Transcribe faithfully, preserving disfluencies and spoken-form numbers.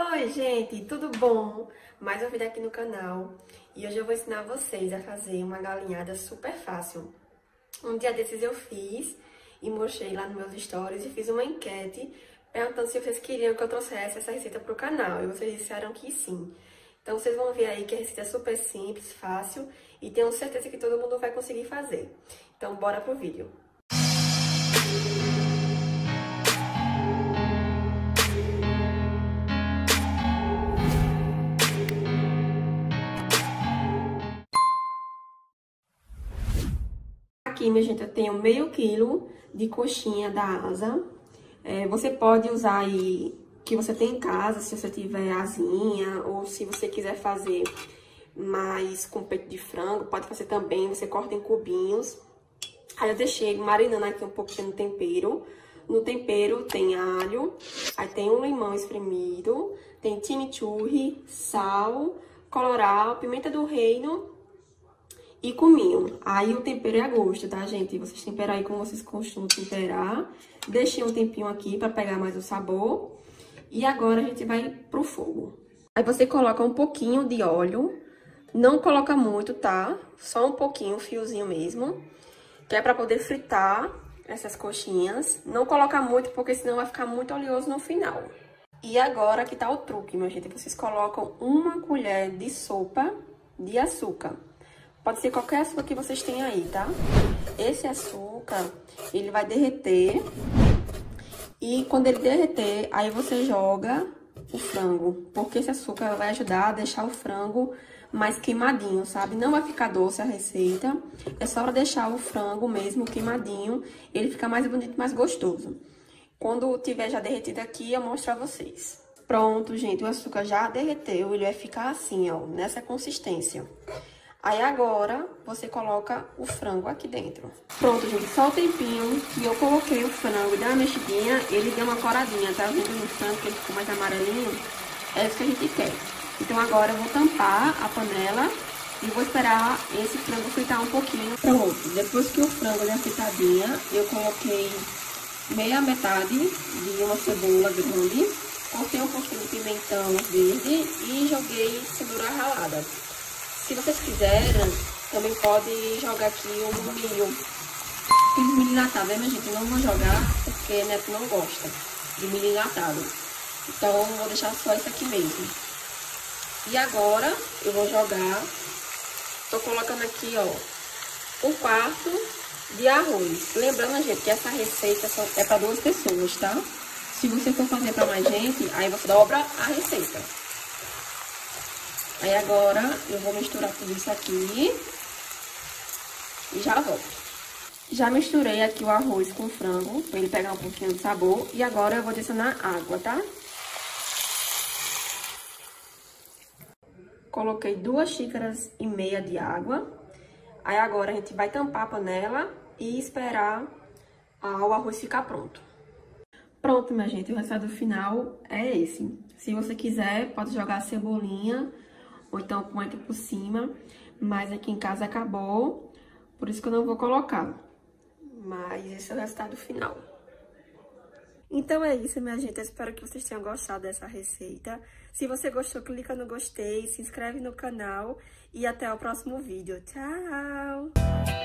Oi gente, tudo bom? Mais um vídeo aqui no canal e hoje eu vou ensinar vocês a fazer uma galinhada super fácil. Um dia desses eu fiz e mostrei lá nos meus stories e fiz uma enquete perguntando se vocês queriam que eu trouxesse essa receita pro canal e vocês disseram que sim. Então vocês vão ver aí que a receita é super simples, fácil e tenho certeza que todo mundo vai conseguir fazer. Então bora pro vídeo. Aqui, minha gente, eu tenho meio quilo de coxinha da asa. É, você pode usar aí que você tem em casa, se você tiver asinha, ou se você quiser fazer mais com peito de frango, pode fazer também, você corta em cubinhos. Aí eu deixei marinando aqui um pouquinho no tempero. No tempero tem alho, aí tem um limão espremido, tem chimichurri, sal, colorau, pimenta do reino e cominho. Aí o tempero é a gosto, tá, gente? Vocês temperam aí como vocês costumam temperar. Deixei um tempinho aqui pra pegar mais o sabor. E agora a gente vai pro fogo. Aí você coloca um pouquinho de óleo. Não coloca muito, tá? Só um pouquinho, um fiozinho mesmo. Que é pra poder fritar essas coxinhas. Não coloca muito, porque senão vai ficar muito oleoso no final. E agora que tá o truque, minha gente. Vocês colocam uma colher de sopa de açúcar. Pode ser qualquer açúcar que vocês tenham aí, tá? Esse açúcar, ele vai derreter. E quando ele derreter, aí você joga o frango. Porque esse açúcar vai ajudar a deixar o frango mais queimadinho, sabe? Não vai ficar doce a receita. É só pra deixar o frango mesmo queimadinho. Ele fica mais bonito, mais gostoso. Quando tiver já derretido aqui, eu mostro a vocês. Pronto, gente. O açúcar já derreteu. Ele vai ficar assim, ó. Nessa consistência. Aí agora, você coloca o frango aqui dentro. Pronto, gente, só o tempinho que eu coloquei o frango e dei uma mexidinha, ele deu uma coradinha, tá? Vendo no frango que ele ficou mais amarelinho? É isso que a gente quer. Então agora eu vou tampar a panela e vou esperar esse frango fritar um pouquinho. Pronto, depois que o frango deu a fritadinha, eu coloquei meia metade de uma cebola grande, cortei um pouquinho de pimentão verde e joguei cenoura ralada. Se vocês quiserem, também pode jogar aqui um milho. Tem milho enlatado, né, minha gente? Eu não vou jogar porque Neto não gosta de milho enlatado. Então, vou deixar só isso aqui mesmo. E agora, eu vou jogar... Tô colocando aqui, ó, um quarto de arroz. Lembrando, gente, que essa receita é para duas pessoas, tá? Se você for fazer para mais gente, aí você dobra a receita. Aí agora eu vou misturar tudo isso aqui e já volto. Já misturei aqui o arroz com o frango, pra ele pegar um pouquinho de sabor. E agora eu vou adicionar água, tá? Coloquei duas xícaras e meia de água. Aí agora a gente vai tampar a panela e esperar o arroz ficar pronto. Pronto, minha gente, o resultado final é esse. Se você quiser, pode jogar a cebolinha ou então põe aqui por cima, mas aqui em casa acabou, por isso que eu não vou colocar. Mas esse é o resultado final. Então é isso, minha gente, eu espero que vocês tenham gostado dessa receita. Se você gostou, clica no gostei, se inscreve no canal e até o próximo vídeo. Tchau!